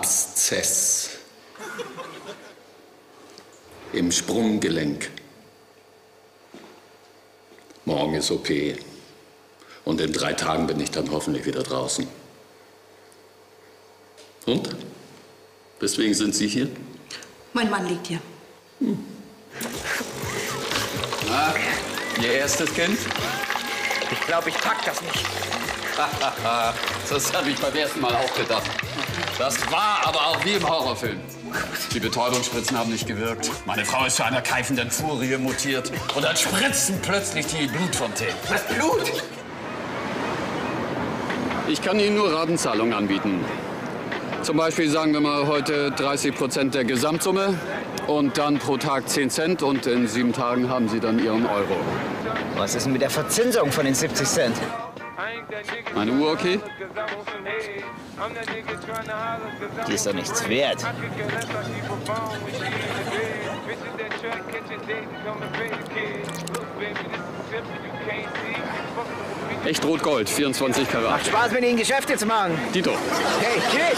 Abszess im Sprunggelenk. Morgen ist OP. Und in 3 Tagen bin ich dann hoffentlich wieder draußen. Und? Weswegen sind Sie hier? Mein Mann liegt hier. Na, Ihr erstes Kind? Ich glaube, ich pack das nicht. Das habe ich beim ersten Mal auch gedacht. Das war aber auch wie im Horrorfilm. Die Betäubungsspritzen haben nicht gewirkt. Meine Frau ist zu einer keifenden Furie mutiert. Und dann spritzen plötzlich die Blutfontänen. Was, Blut? Ich kann Ihnen nur Ratenzahlungen anbieten. Zum Beispiel sagen wir mal heute 30% der Gesamtsumme und dann pro Tag 10 Cent und in 7 Tagen haben Sie dann Ihren Euro. Was ist denn mit der Verzinsung von den 70 Cent? Meine Uhr okay? Die ist doch nichts wert. Echt Rotgold, 24 Karat. Macht Spaß, mit Ihnen Geschäfte zu machen. Dito. Hey, tschüss.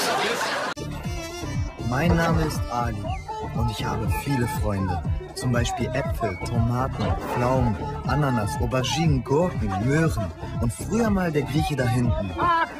Mein Name ist Ali und ich habe viele Freunde. Zum Beispiel Äpfel, Tomaten, Pflaumen, Ananas, Auberginen, Gurken, Möhren und früher mal der Grieche da hinten.